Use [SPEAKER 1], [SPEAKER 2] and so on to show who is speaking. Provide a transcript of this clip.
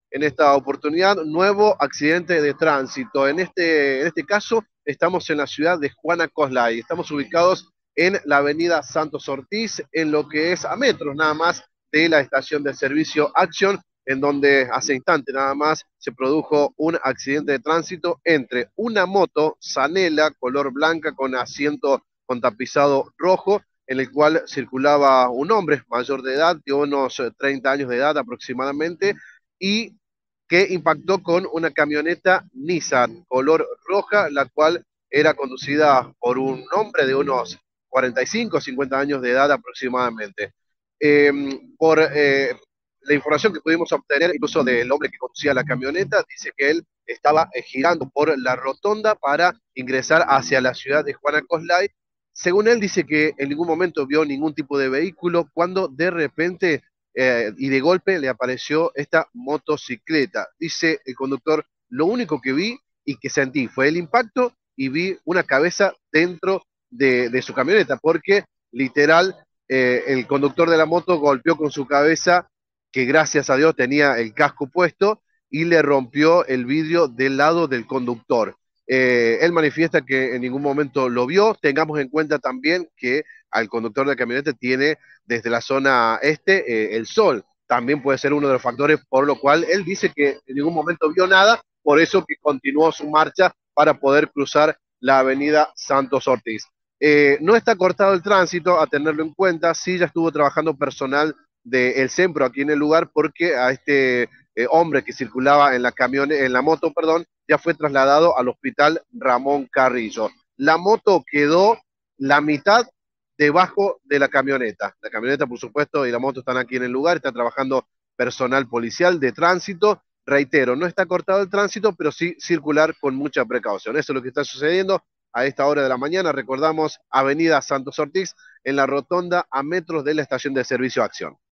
[SPEAKER 1] En esta oportunidad, nuevo accidente de tránsito. En este caso, estamos en la ciudad de Juana Coslay. Estamos ubicados en la avenida Santos Ortiz, en lo que es a metros nada más de la estación de servicio Action, en donde hace instante nada más se produjo un accidente de tránsito entre una moto Zanela color blanca con asiento con tapizado rojo, en el cual circulaba un hombre mayor de edad, de unos 30 años de edad aproximadamente, y que impactó con una camioneta Nissan color roja, la cual era conducida por un hombre de unos 45 o 50 años de edad aproximadamente. Eh, por la información que pudimos obtener, incluso del hombre que conducía la camioneta, dice que él estaba girando por la rotonda para ingresar hacia la ciudad de Juana Coslay. Según él, dice que en ningún momento vio ningún tipo de vehículo cuando de repente y de golpe le apareció esta motocicleta. Dice el conductor, lo único que vi y que sentí fue el impacto y vi una cabeza dentro de su camioneta, porque literal el conductor de la moto golpeó con su cabeza, que gracias a Dios tenía el casco puesto, y le rompió el vidrio del lado del conductor. Él manifiesta que en ningún momento lo vio. Tengamos en cuenta también que al conductor de la camioneta tiene desde la zona este el sol. También puede ser uno de los factores por lo cual él dice que en ningún momento vio nada, por eso que continuó su marcha para poder cruzar la avenida Santos Ortiz. No está cortado el tránsito, a tenerlo en cuenta, sí ya estuvo trabajando personal del SEMPRO aquí en el lugar, porque a este hombre que circulaba en en la moto, perdón, ya fue trasladado al hospital Ramón Carrillo. La moto quedó la mitad debajo de la camioneta. La camioneta, por supuesto, y la moto están aquí en el lugar, está trabajando personal policial de tránsito. Reitero, no está cortado el tránsito, pero sí circular con mucha precaución. Eso es lo que está sucediendo a esta hora de la mañana. Recordamos, Avenida Santos Ortiz, en la rotonda a metros de la estación de servicio Acción.